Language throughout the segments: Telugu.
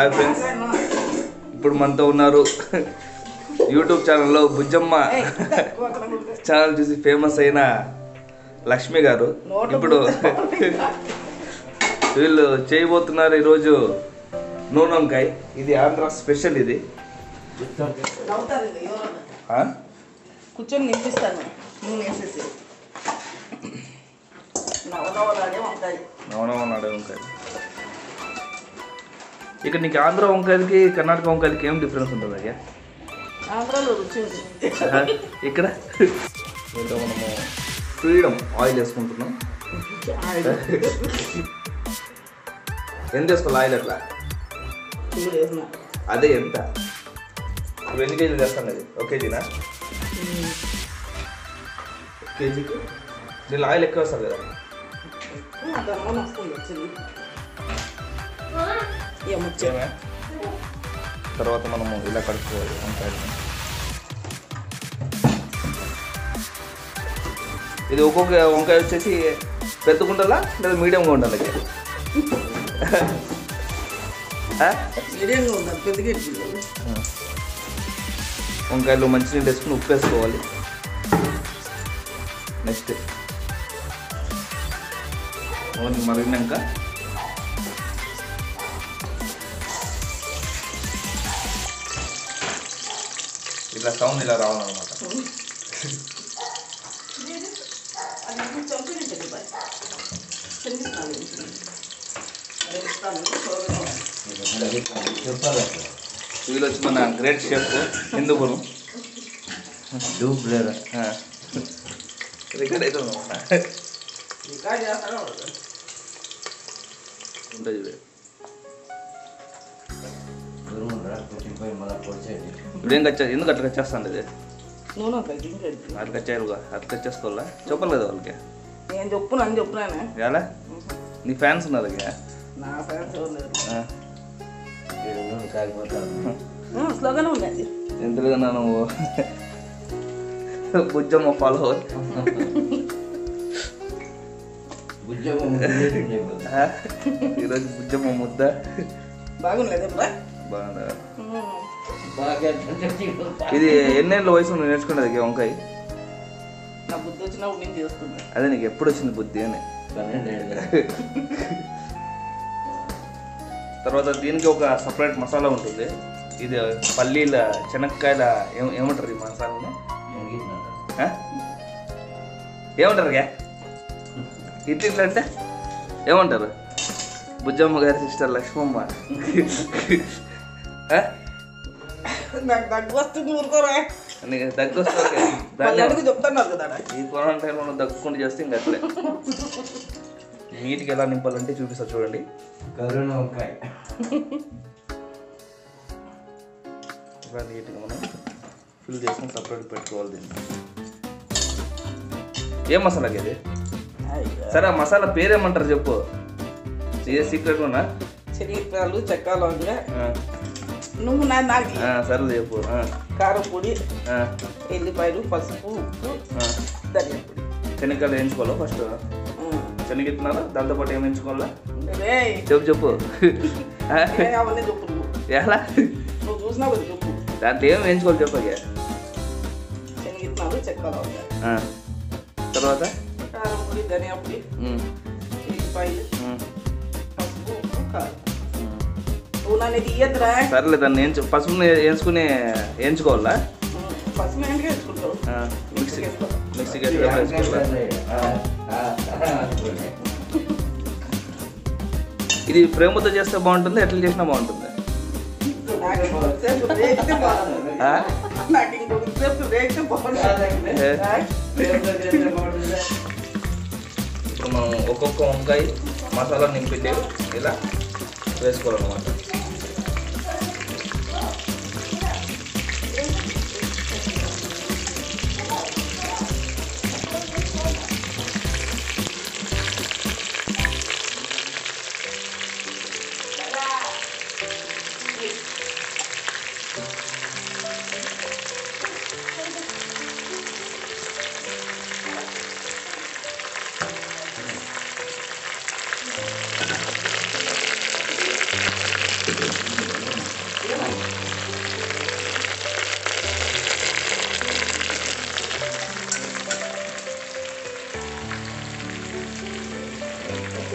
హాయ్ ఫ్రెండ్స్, ఇప్పుడు మనతో ఉన్నారు యూట్యూబ్ ఛానల్లో బుజ్జమ్మ ఛానల్ చూసి ఫేమస్ అయిన లక్ష్మి గారు. ఇప్పుడు వీళ్ళు చేయబోతున్నారు ఈరోజు నూనె వంకాయ. ఇది ఆంధ్ర స్పెషల్. ఇది కూర్చొని నింపిస్తాను నూనె వేసేసి. నవనవలాడే వంకాయ. ఇక నీకు ఆంధ్ర వంకాయలకి కర్ణాటక వంకాయలకి ఏం డిఫరెన్స్ ఉంటుంది అయ్యా? ఆంధ్రాలో రుచి ఉంటుంది. ఇక్కడ మనము ఫ్రీడమ్ ఆయిల్ వేసుకుంటున్నాం. ఎంత వేసుకోవాలి ఆయిల్? అట్లా అదే ఎంత? ఇప్పుడు ఎన్ని కేజీలు చేస్తాను? అది ఒక కేజీనా? కేజీకి దీనిలో ఆయిల్ ఎక్కువ వస్తుంది కదా. తర్వాత మనము ఇలా కడుక్కోవాలి వంకాయలు. ఇది ఒక్కొక్క వంకాయ వచ్చేసి పెద్దగా ఉండాలా లేదా మీడియంగా ఉండాలి? వంకాయలు మంచినీళ్ళు వేసుకుని ఉప్పు వేసుకోవాలి. నెక్స్ట్ మరిగినాక ఇట్లా సౌండ్ ఇలా రావాలన్నమాట. వీళ్ళు వచ్చి మన గ్రేట్ షెఫ్ హిందూపురం రికార్డ్ అయితే ఉంటుంది. ఇప్పుడేం కచ్చా? ఎందుకు అట్లా కచ్చేస్తాను? ఇది అట్లా కచ్చారుగా, అట్లా కచ్చేసుకోవాలా? చెప్పాలి కదా వాళ్ళకి. నేను చెప్పున్నాను ఎలా? నీ ఫ్యాన్స్ ఉన్నారు ఇక. ఎందుకు నువ్వు బుజ్జమ్మ ఫాలోవర్. ఈరోజు బుజ్జమ్మ ముద్ద బాగుండదు. ఇది ఎన్నేళ్ళ వయసు నువ్వు నేర్చుకున్నది వంకాయ? నా బుద్ధి వచ్చినప్పుడు నేను చేసుకున్నా. అదే నీకు ఎప్పుడు వచ్చింది బుద్ధి అని? తర్వాత దీనికి ఒక సపరేట్ మసాలా ఉంటుంది. ఇది పల్లీల శనక్కాయల ఏమంటారు ఈ మసాలాని? ఏమంటారు? ఇట్లా అంటే ఏమంటారు? బుజ్జమ్మ గారి సిస్టర్ లక్ష్మమ్మ. నాకు దగ్గు వస్తుంది, ఊరుకోరా. నీకు దగ్గు వస్తుంది. చెప్తున్నారు కదా ఈ కరోనా టైంలో మనం దగ్గుకుంటూ చేస్తే ఇంకా అట్లే. నీటికి ఎలా నింపాలంటే చూపిస్తా చూడండి. కరోనా వంకాయ ఇలా నీట్గా మనం ఫిల్ చేసుకుని సపరేట్ పెట్టుకోవాలి. దీన్ని ఏం మసాలాకి అది? సరే, ఆ మసాలా పేరేమంటారు చెప్పు? ఏ సీక్రెట్ ఉన్నా? శనగలు, చెక్క, లవంగా, నువ్వు నాకు సరే చెప్పు. కారం పొడి, ఎల్లిపాయలు, పసుపు, ఉప్పు, ధనియా పొడి. శనగకాయలు వేయించుకోవాలా ఫస్ట్? శనగిస్తున్నారా? దాంతోపాటు ఏం వేయించుకోవాలా? చెప్పు. అవన్నీ చెప్పు. ఎలా? నువ్వు చూసినావు కదా, చెప్పు. దాంట్లో ఏం వేయించుకోవాలి చెప్పు. శనగిస్తున్నాను, చెక్క, లవంగా, తర్వాత కారం పొడి, ధనియా పొడి, ఎల్లిపాయలు, పసుపు, ఉప్పు, కారం. నువ్వు నన్ను తీయద్దురా. సర్లే, దాన్ని పసుపుని వేయించుకుని వేయించుకోవాలా? పసుపు ఏంటి వేసుకుంటావు? మిక్సీకి ఇది ప్రేమతో చేస్తే బాగుంటుంది, ఎట్లా చేసినా బాగుంటుంది. ఇప్పుడు మనం ఒక్కొక్క వంకాయ మసాలా నింపితే ఇలా వేసుకోవాలన్నమాట.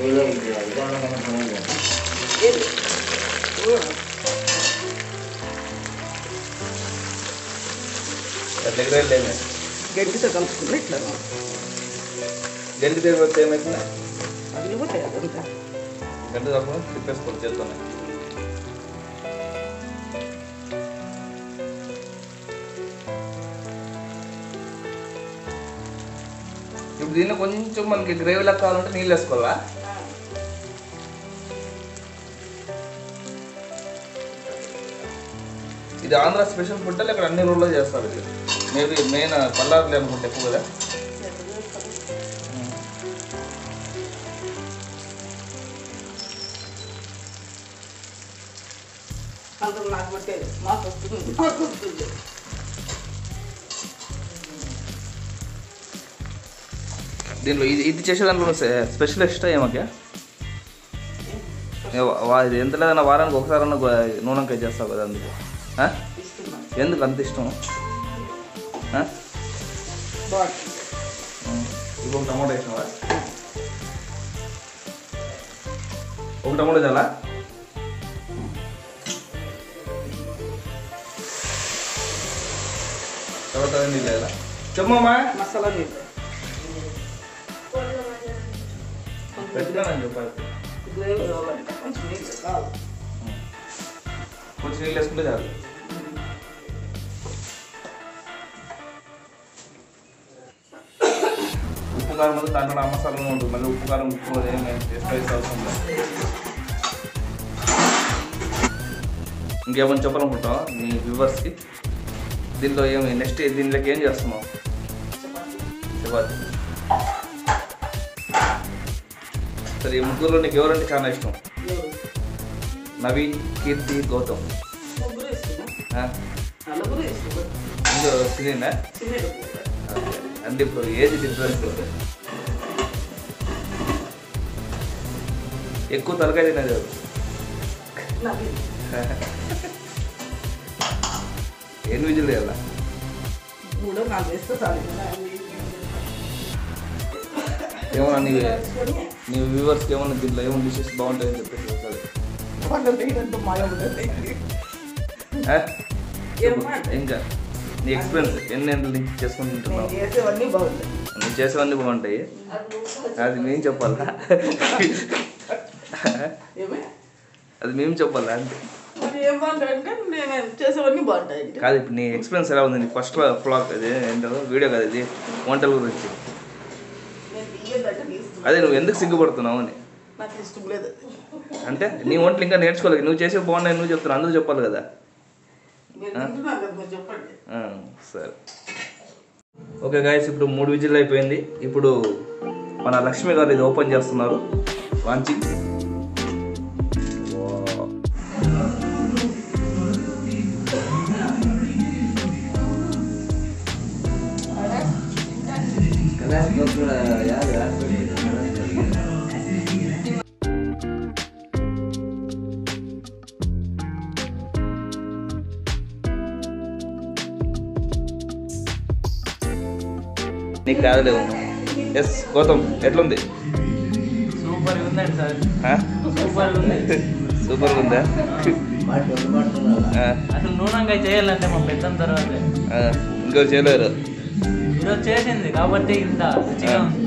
దగ్గర లేదు గడ్డితో కలుపుకున్నా ఇట్లా గంట దగ్గర వస్తే ఏమవుతుందా అదిలిపోతాయి అదంతా. గంట కాకుండా తిప్పేసుకోవాలి చేస్తున్నాయి. ఇప్పుడు దీన్ని కొంచెం మనకి గ్రేవీ లాగా కావాలంటే నీళ్ళు వేసుకోవాలా? ఇది ఆంధ్ర స్పెషల్ ఫుడ్ ఇక్కడ అన్ని ఊళ్ళో చేస్తారు. ఇది మేబీ మెయిన్ పల్లారులే అనుకుంటే ఎక్కువ కదా. అందరూ నాకు పెట్టేది మాకు వస్తుంది మాకు వస్తుంది. దీనిలో ఇది చేసే దాంట్లో స్పెషల్ ఎక్స్ట్రా ఏమక్క? ఇది ఎంత లేదన్నా వారానికి ఒకసారన్నా నూనెంకాయ చేస్తావు కదా, అందుకు ఎందుకు అంత ఇష్టం? ఇంకొక టమాటో వేసినావా? ఒక టమాటో చాలా? తర్వాత నీళ్ళు వేయాలా? చెప్పమ్మా. మసాలా నీళ్ళు పెట్టినానని చెప్పాలి. గ్రేవీ కావాలంటే కొంచెం నీళ్ళు కావాలి. కొంచెం నీళ్ళు వేసుకుంటే చాలు. ఉప్పు కారం ముందు దాంట్లో ఆ మసాలా ఉంటుంది, మళ్ళీ ఉప్పు కారం ఉప్పు ఏమి స్పైస్ అవసరం లేదు. ఇంకేమైనా చెప్పాలనుకుంటావా మీ వ్యూవర్స్కి? దీంట్లో ఏమి నెక్స్ట్ దీంట్లోకి ఏం చేస్తున్నావు? చపాతి. సరే, ఈ ముగ్గురులో నీకు ఎవరంటే చాలా ఇష్టం? నవి, కీర్తి, గౌతమ్. ముగ్గురు ఇస్తున్నా, నలుగురు ఇస్తున్నా. ఇంకో తినేనా? అంటే ఇప్పుడు ఏది డిఫరెన్స్? ఎక్కువ తలకాయ తినేది ఎవరు? ఎన్ని విజులు వేయాలా? 3-4 వేస్తే చాలు. ఏమన్నా నీ వ్యూవర్స్కి ఏమన్నా దీంట్లో ఏమన్నా డిషెస్ బాగుంటాయని చెప్పేసి ఒకసారి ఇంకా నీ ఎక్స్పీరియన్స్ ఎన్ని గంటల నుంచి చేసుకుని తింటున్నావు? నువ్వు చేసేవన్నీ బాగుంటాయి, అది మేము చెప్పాలా? అది మేము చెప్పాలా అంటే చేసేవన్నీ బాగుంటాయి కాదు. ఇప్పుడు నీ ఎక్స్పీరియన్స్ ఎలా ఉంది? నీ ఫస్ట్ ఫ్లాగ్ అది ఏంటో వీడియో కదా ఇది, వంటల గురించి. అదే నువ్వు ఎందుకు సిగ్గుపడుతున్నావు అని. నాకు ఇష్టం లేదు అంటే నీ వంటలు ఇంకా నేర్చుకోలేదు, నువ్వు చేసే బాగున్నాయి నువ్వు చెప్తున్నావు, అందరూ చెప్పాలి కదా. చెప్పండి. సరే, ఓకే గాయస్, ఇప్పుడు 3 విజిల్ అయిపోయింది. ఇప్పుడు మన లక్ష్మి గారు ఇది ఓపెన్ చేస్తున్నారు, లాంచింగ్. నీకు కాదులేవు. ఎస్ గౌతమ్, ఎట్లుంది? సూపర్ ఉందండి సార్. సూపర్ ఉందా? అసలు నూనెంకాయ చేయాలంటే మా పెద్ద తర్వాత ఇంకో చేయలేరు. ఈరోజు చేసింది కాబట్టి ఇంత రుచిగా ఉంది.